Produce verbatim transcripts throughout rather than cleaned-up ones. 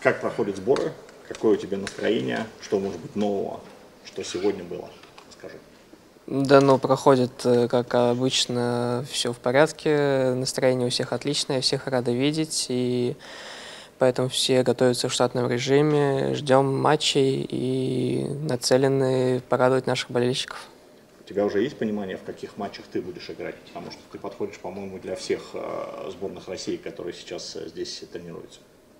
Как проходят сборы? Какое у тебя настроение? Что может быть нового? Что сегодня было? Скажи. Да, ну, проходит, как обычно, все в порядке. Настроение у всех отличное, всех рады видеть. И поэтому все готовятся в штатном режиме, ждем матчей и нацелены порадовать наших болельщиков. У тебя уже есть понимание, в каких матчах ты будешь играть? Потому что ты подходишь, по-моему, для всех сборных России, которые сейчас здесь тренируются.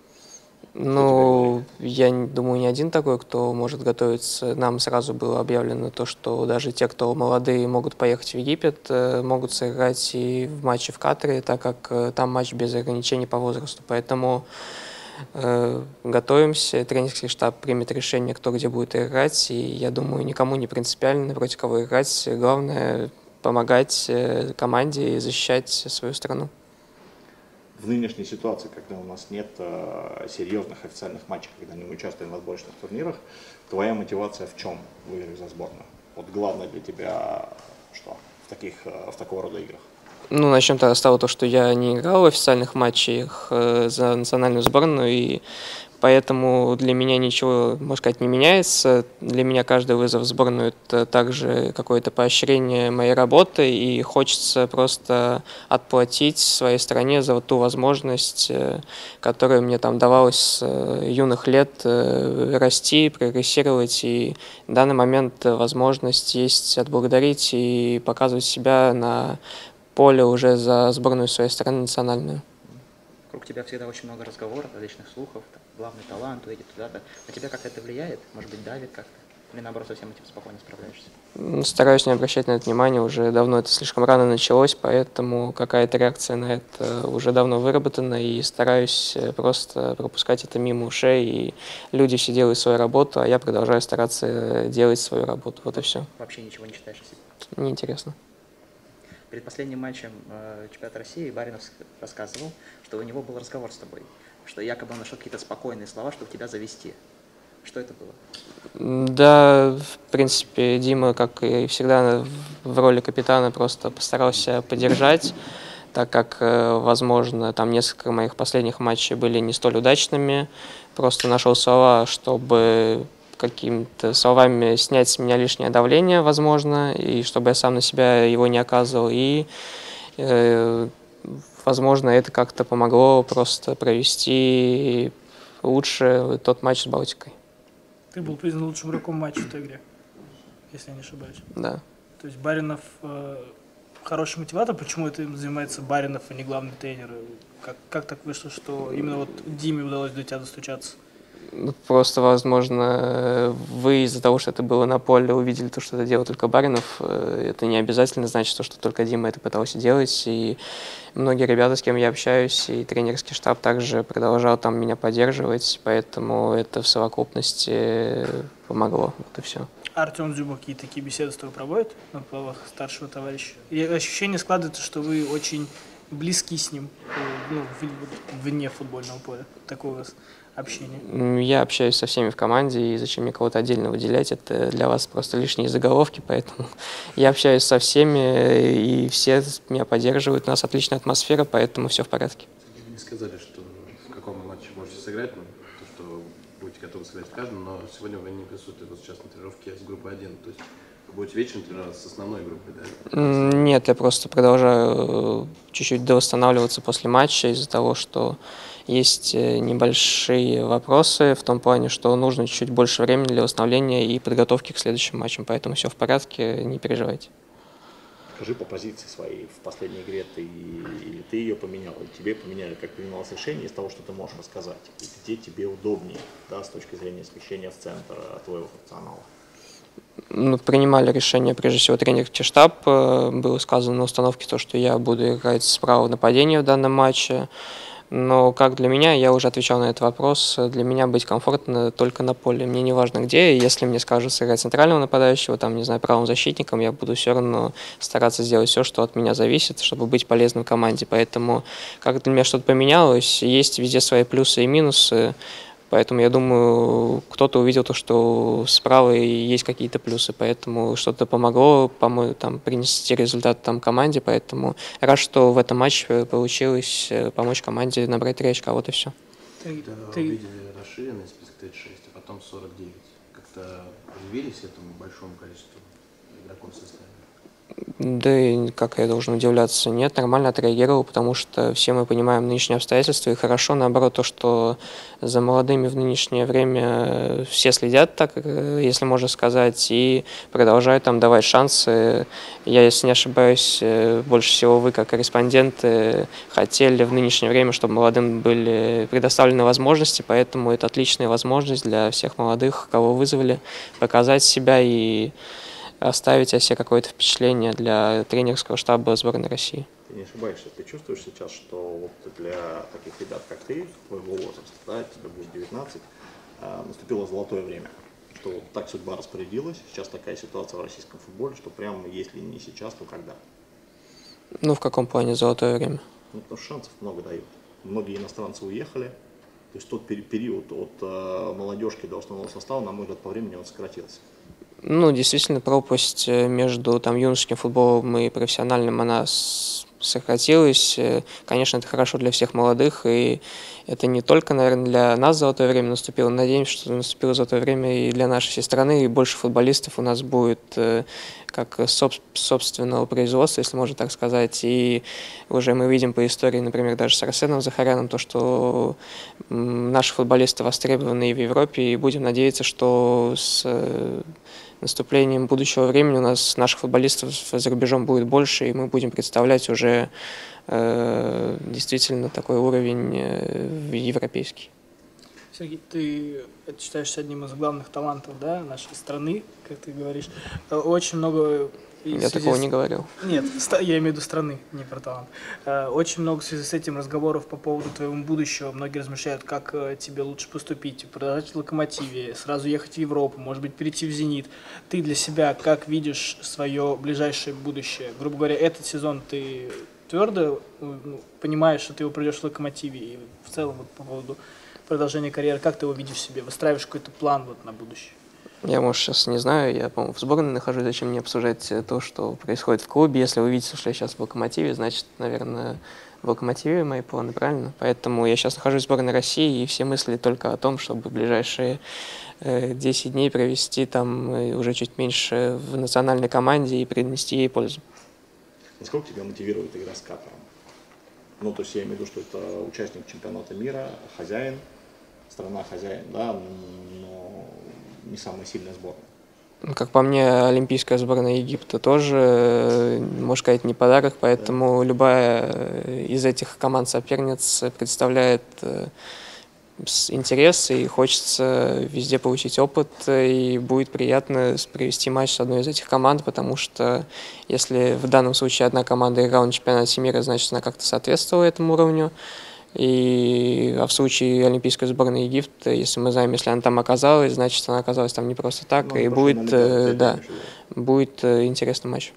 Ну, я думаю, не один такой, кто может готовиться. Нам сразу было объявлено то, что даже те, кто молодые, могут поехать в Египет, могут сыграть и в матче в Катаре, так как там матч без ограничений по возрасту. Поэтому э, готовимся, тренерский штаб примет решение, кто где будет играть, и я думаю, никому не принципиально, против кого играть. Главное — помогать команде и защищать свою страну. В нынешней ситуации, когда у нас нет э, серьезных официальных матчей, когда не участвуем в отборочных турнирах, твоя мотивация в чем в играх за сборную? Вот главное для тебя что в, таких, э, в такого рода играх? Ну, начнем тогда с того, то, что я не играл в официальных матчах э, за национальную сборную, и поэтому для меня ничего, можно сказать, не меняется. Для меня каждый вызов в сборную — это также какое-то поощрение моей работы, и хочется просто отплатить своей стране за вот ту возможность, которая мне там давалась с юных лет, расти, прогрессировать. И в данный момент возможность есть отблагодарить и показывать себя на поле уже за сборную своей страны национальную. Вокруг тебя всегда очень много разговоров, различных слухов, там, главный талант, уедет туда-то. На тебя как-то это влияет? Может быть, давит как-то? Или наоборот, со всем этим спокойно справляешься? Стараюсь не обращать на это внимания, уже давно это слишком рано началось, поэтому какая-то реакция на это уже давно выработана, и стараюсь просто пропускать это мимо ушей, и люди все делают свою работу, а я продолжаю стараться делать свою работу, вот и все. Вообще ничего не читаешь о себе? Неинтересно. Перед последним матчем э, чемпионата России Баринов рассказывал, что у него был разговор с тобой, что якобы он нашел какие-то спокойные слова, чтобы тебя завести. Что это было? Да, в принципе, Дима, как и всегда, в роли капитана просто постарался поддержать, так как, возможно, там несколько моих последних матчей были не столь удачными. Просто нашел слова, чтобы какими-то словами снять с меня лишнее давление, возможно, и чтобы я сам на себя его не оказывал. И, э, возможно, это как-то помогло просто провести лучше тот матч с Балтикой. Ты был признан лучшим игроком матча в той игре, если я не ошибаюсь. Да. То есть Баринов э, хороший мотиватор. Почему этим занимается Баринов, а не главный тренер? Как, как так вышло, что именно вот Диме удалось до тебя достучаться? Просто, возможно, вы из-за того, что это было на поле, увидели то, что это делал только Баринов. Это не обязательно значит, что только Дима это пытался делать. И многие ребята, с кем я общаюсь, и тренерский штаб также продолжал там меня поддерживать. Поэтому это в совокупности помогло. Вот и все. Артем Дзюба какие-то такие беседы с тобой проводит на правах старшего товарища? И ощущение складывается, что вы очень близки с ним, ну, вне футбольного поля. Такое у вас общение? Я общаюсь со всеми в команде, и зачем мне кого-то отдельно выделять, это для вас просто лишние заголовки, поэтому я общаюсь со всеми, и все меня поддерживают, у нас отличная атмосфера, поэтому все в порядке. Вы не сказали, что в каком матче можете сыграть, ну, то, что будете готовы сыграть в каждом, но сегодня вы не присутствуете вот сейчас на тренировке с группой один, то есть вы будете вечером тренироваться с основной группой, да? Нет, я просто продолжаю чуть-чуть довосстанавливаться после матча из-за того, что есть небольшие вопросы в том плане, что нужно чуть-чуть больше времени для восстановления и подготовки к следующим матчам, поэтому все в порядке, не переживайте. Скажи по позиции своей в последней игре, ты, или ты ее поменял, или тебе поменяли, как принималось решение из того, что ты можешь рассказать, и где тебе удобнее, да, с точки зрения смещения в центр твоего функционала? Ну, принимали решение, прежде всего, тренерский штаб. Было сказано на установке то, что я буду играть справа нападения в данном матче. Но как для меня, я уже отвечал на этот вопрос, для меня быть комфортно только на поле. Мне не важно где, если мне скажут сыграть центрального нападающего, там, не знаю, правым защитником, я буду все равно стараться сделать все, что от меня зависит, чтобы быть полезным в команде. Поэтому, как для меня что-то поменялось, есть везде свои плюсы и минусы. Поэтому я думаю, кто-то увидел то, что справа есть какие-то плюсы, поэтому что-то помогло по-моему, там, принести результат там, команде, поэтому рад, что в этом матче получилось помочь команде набрать три очка, вот и все. Сергей, Да, ты... увидели расширенный список тридцать шесть, а потом сорок девять. Как-то удивились этому большому количеству игроков в составе? Да и как я должен удивляться? Нет, нормально отреагировал, потому что все мы понимаем нынешние обстоятельства, и хорошо, наоборот, то, что за молодыми в нынешнее время все следят, так, э, если можно сказать, и продолжают там давать шансы. Я, если не ошибаюсь, э, больше всего вы, как корреспонденты, хотели в нынешнее время, чтобы молодым были предоставлены возможности, поэтому это отличная возможность для всех молодых, кого вызвали, показать себя и оставить о себе какое-то впечатление для тренерского штаба сборной России. Ты не ошибаешься, ты чувствуешь сейчас, что вот для таких ребят, как ты, твоего возраста, да, тебе будет девятнадцать, наступило золотое время, что вот так судьба распорядилась, сейчас такая ситуация в российском футболе, что прямо если не сейчас, то когда? Ну, в каком плане золотое время? Ну, потому что шансов много дают. Многие иностранцы уехали, то есть тот период от э, молодежки до основного состава, на мой взгляд, по времени он сократился. Ну, действительно, пропасть между там юношеским футболом и профессиональным, она сократилась. Конечно, это хорошо для всех молодых, и это не только, наверное, для нас золотое время наступило. Надеемся, что наступило золотое время и для нашей всей страны, и больше футболистов у нас будет как собственного производства, если можно так сказать. И уже мы видим по истории, например, даже с Арсеном Захаряном, то, что наши футболисты востребованы и в Европе, и будем надеяться, что с наступлением будущего времени у нас наших футболистов за рубежом будет больше, и мы будем представлять уже э, действительно такой уровень э, европейский. Сергей, ты считаешься одним из главных талантов, да, нашей страны, как ты говоришь. Очень много... Я такого с... не говорил. Нет, я имею в виду страны, не про талант. Очень много в связи с этим разговоров по поводу твоего будущего. Многие размышляют, как тебе лучше поступить, продолжать в «Локомотиве», сразу ехать в Европу, может быть, перейти в «Зенит». Ты для себя как видишь свое ближайшее будущее? Грубо говоря, этот сезон ты твердо ну, понимаешь, что ты его пройдешь в «Локомотиве», и в целом вот, по поводу продолжения карьеры, как ты его видишь в себе? Выстраиваешь какой-то план вот на будущее? Я, может, сейчас не знаю, я, по-моему, в сборной нахожусь, зачем мне обсуждать то, что происходит в клубе. Если вы видите, что я сейчас в «Локомотиве», значит, наверное, в «Локомотиве» мои планы, правильно? Поэтому я сейчас нахожусь в сборной России, и все мысли только о том, чтобы в ближайшие э, десять дней провести там уже чуть меньше в национальной команде и принести ей пользу. Насколько тебя мотивирует игра с Катаром? Ну, то есть я имею в виду, что это участник чемпионата мира, хозяин, страна хозяин, да, но не самая сильная сборная. Как по мне, олимпийская сборная Египта тоже, можно сказать, не подарок, поэтому да. Любая из этих команд-соперниц представляет интерес, и хочется везде получить опыт, и будет приятно провести матч с одной из этих команд, потому что если в данном случае одна команда играла на чемпионате мира, значит, она как-то соответствовала этому уровню. И, а в случае олимпийской сборной Египта, если мы знаем, если она там оказалась, значит, она оказалась там не просто так, ну, и будет, э, да, будет э, интересный матч.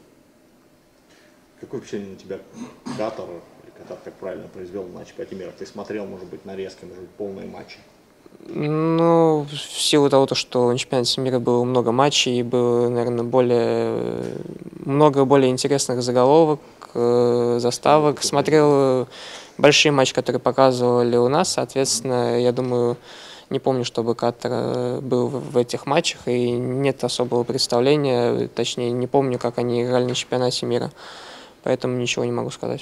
Какое впечатление на тебя Катар, или Катар, как правильно произвел на чемпионате мира? Ты смотрел, может быть, нарезки, может быть, полные матчи? Ну, в силу того, что на чемпионате мира было много матчей, и было, наверное, более, много более интересных заголовок, э, заставок. Ну, смотрел большие матчи, которые показывали у нас, соответственно, я думаю, не помню, чтобы Катар был в этих матчах, и нет особого представления, точнее, не помню, как они играли на чемпионате мира, поэтому ничего не могу сказать.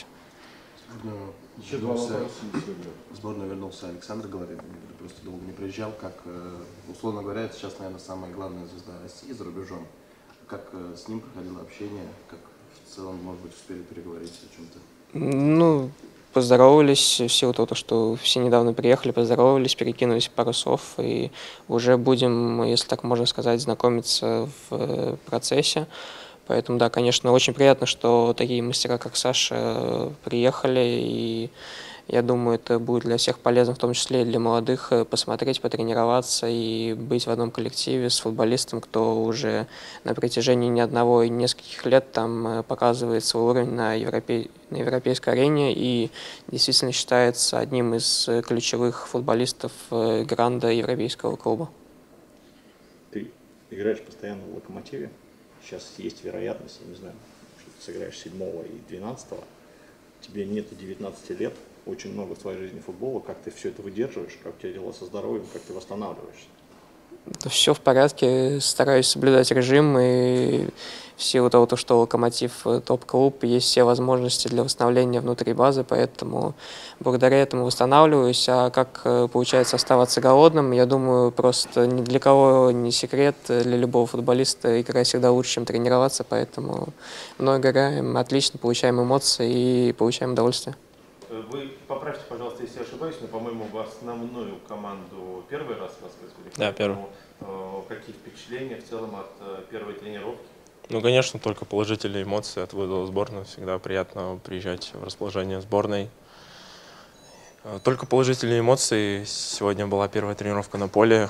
Еще вернулся, в сборную вернулся Александр Головин, просто долго не приезжал, как, условно говоря, сейчас, наверное, самая главная звезда России за рубежом. Как с ним проходило общение, как в целом, может быть, успели переговорить о чем-то? Ну, поздоровались, в силу того, что все недавно приехали, поздоровались, перекинулись пару слов, и уже будем, если так можно сказать, знакомиться в процессе. Поэтому, да, конечно, очень приятно, что такие мастера, как Саша, приехали, и я думаю, это будет для всех полезно, в том числе и для молодых, посмотреть, потренироваться и быть в одном коллективе с футболистом, кто уже на протяжении не одного и нескольких лет там показывает свой уровень на, европе... на европейской арене и действительно считается одним из ключевых футболистов гранда европейского клуба. Ты играешь постоянно в «Локомотиве». Сейчас есть вероятность, я не знаю, что ты сыграешь седьмого и двенадцатого, тебе нету девятнадцати лет, очень много в твоей жизни футбола. Как ты все это выдерживаешь, как у тебя дела со здоровьем, как ты восстанавливаешься? Все в порядке, стараюсь соблюдать режим, и в силу того, что «Локомотив» топ-клуб, есть все возможности для восстановления внутри базы, поэтому благодаря этому восстанавливаюсь. А как получается оставаться голодным, я думаю, просто ни для кого не секрет, для любого футболиста играть всегда лучше, чем тренироваться, поэтому много играем, отлично получаем эмоции и получаем удовольствие. Вы поправьте, пожалуйста, если я ошибаюсь, но, по-моему, в основную команду первый раз вас вызвали. Да, первый. Э, какие впечатления в целом от э, первой тренировки? Ну, конечно, только положительные эмоции от вызова в сборную. Всегда приятно приезжать в расположение сборной. Только положительные эмоции. Сегодня была первая тренировка на поле.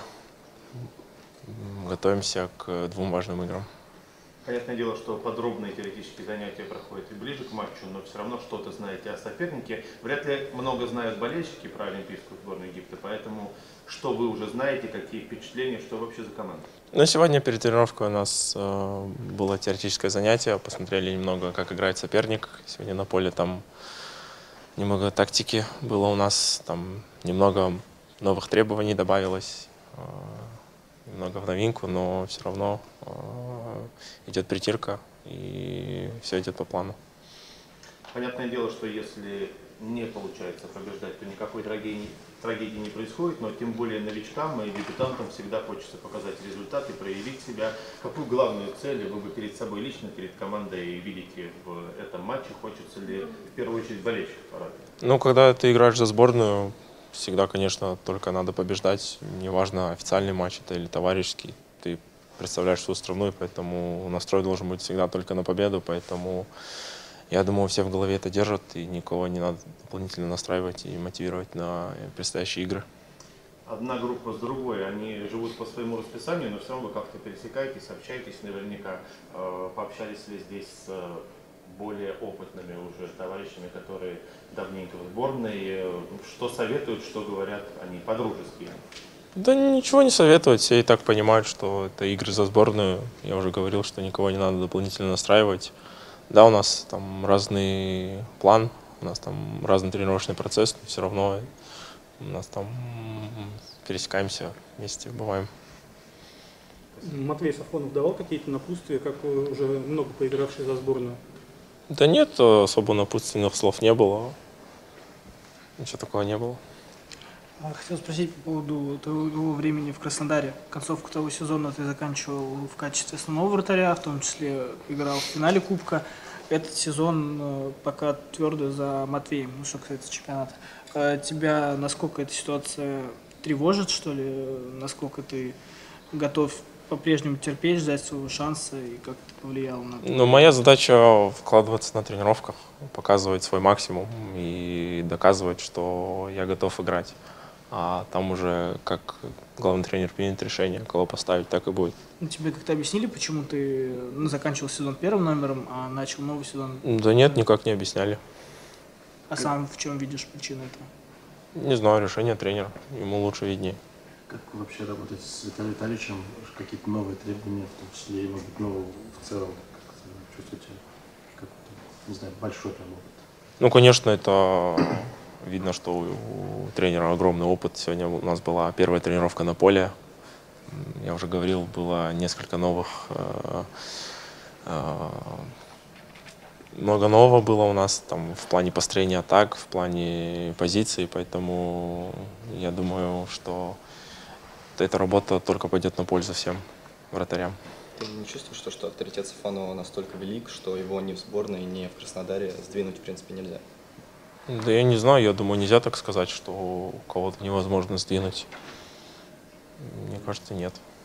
Готовимся к двум важным играм. Понятное дело, что подробные теоретические занятия проходят и ближе к матчу, но все равно что-то знаете о сопернике. Вряд ли много знают болельщики про Олимпийскую сборную Египта, поэтому что вы уже знаете, какие впечатления, что вообще за команда? Ну, сегодня перед тренировкой у нас э, было теоретическое занятие, посмотрели немного, как играет соперник. Сегодня на поле там немного тактики было у нас, там немного новых требований добавилось. Э, Немного в новинку, но все равно э, идет притирка, и все идет по плану. Понятное дело, что если не получается побеждать, то никакой трагедии, трагедии не происходит, но тем более новичкам и дебютантам всегда хочется показать результат и проявить себя. Какую главную цель вы бы перед собой лично, перед командой видите в этом матче? Хочется ли в первую очередь болельщиков порадовать? Ну, когда ты играешь за сборную, всегда, конечно, только надо побеждать. Неважно, официальный матч это или товарищеский. Ты представляешь свою страну, и поэтому настрой должен быть всегда только на победу. Поэтому я думаю, все в голове это держат, и никого не надо дополнительно настраивать и мотивировать на предстоящие игры. Одна группа с другой, они живут по своему расписанию, но все равно вы как-то пересекаетесь, общаетесь наверняка. Пообщались ли здесь с более опытными уже товарищами, которые давненько в сборной? Что советуют, что говорят они по-дружески? Да ничего не советовать, все и так понимают, что это игры за сборную. Я уже говорил, что никого не надо дополнительно настраивать. Да, у нас там разный план, у нас там разный тренировочный процесс, но все равно у нас там пересекаемся вместе, бываем. Матвей Сафонов давал какие-то напутствия, как уже много поигравший за сборную? Да нет, особо напутственных слов не было. Ничего такого не было. Хотел спросить по поводу твоего времени в Краснодаре. Концовку того сезона ты заканчивал в качестве основного вратаря, в том числе играл в финале Кубка. Этот сезон пока твердо за Матвеем, ну что касается чемпионата. Тебя насколько эта ситуация тревожит, что ли? Насколько ты готов по-прежнему терпеть, ждать своего шанса, и как это повлияло на это? Ну, моя задача вкладываться на тренировках, показывать свой максимум и доказывать, что я готов играть. А там уже как главный тренер примет решение, кого поставить, так и будет. Ну, тебе как-то объяснили, почему ты ну, заканчивал сезон первым номером, а начал новый сезон? Да нет, никак не объясняли. А сам в чем видишь причину этого? Не знаю, решение тренера, ему лучше виднее. Как вообще работать с Виталием Витальевичем? Какие-то новые требования, в том числе, и, может быть, нового в целом? Как чувствуете, как, не знаю, большой прям опыт? Ну, конечно, это видно, что у тренера огромный опыт. Сегодня у нас была первая тренировка на поле. Я уже говорил, было несколько новых, э, э, много нового было у нас там в плане построения атак, в плане позиций, поэтому я думаю, что эта работа только пойдет на пользу всем вратарям. Ты не чувствуешь, что, что авторитет Сафонова настолько велик, что его ни в сборной, ни в Краснодаре сдвинуть в принципе нельзя? Да я не знаю, я думаю, нельзя так сказать, что кого-то невозможно сдвинуть. Мне кажется, нет.